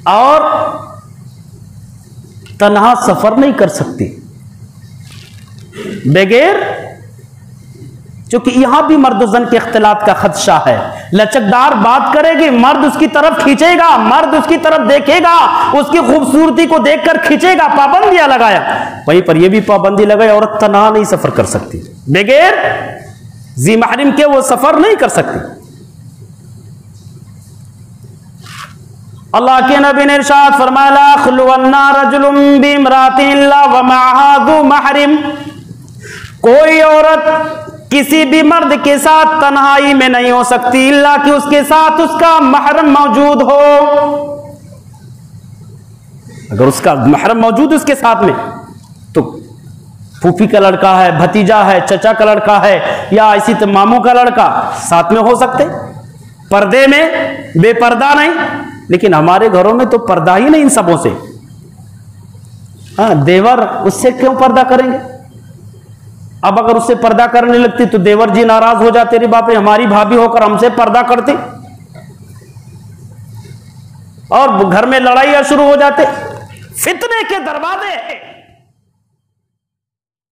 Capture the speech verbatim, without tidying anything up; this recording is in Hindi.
और तन्हा सफर नहीं कर सकती बगैर, क्योंकि यहां भी मर्द जन के इख्तिलात का खदशा है। लचकदार बात करेगी, मर्द उसकी तरफ खींचेगा, मर्द उसकी तरफ देखेगा, उसकी खूबसूरती को देखकर खींचेगा, पाबंदियां लगाया। वहीं पर यह भी पाबंदी लगाई, औरत तन्हा नहीं सफर कर सकती, बगैर जी महरिम के वो सफर नहीं कर सकती। अल्लाह के नबी ने इरशाद फरमाया, ला खुलवन्ना रजुलुम बिमरातिन इल्ला व मअहा ज़ू महरिम, कोई औरत किसी भी मर्द के साथ तन्हाई में नहीं हो सकती इल्ला कि उसके साथ उसका महरम मौजूद हो। अगर उसका महरम मौजूद उसके साथ में, तो फूफी का लड़का है, भतीजा है, चचा का लड़का है, या इसी तरह मामू का लड़का साथ में हो सकते, पर्दे में, बेपर्दा नहीं। लेकिन हमारे घरों में तो पर्दा ही नहीं इन सबों से। हाँ, देवर उससे क्यों पर्दा करेंगे? अब अगर उससे पर्दा करने लगती तो देवर जी नाराज हो जाते, रे बाप रे हमारी भाभी होकर हमसे पर्दा करती, और घर में लड़ाइयां शुरू हो जाते। फितने के दरवाजे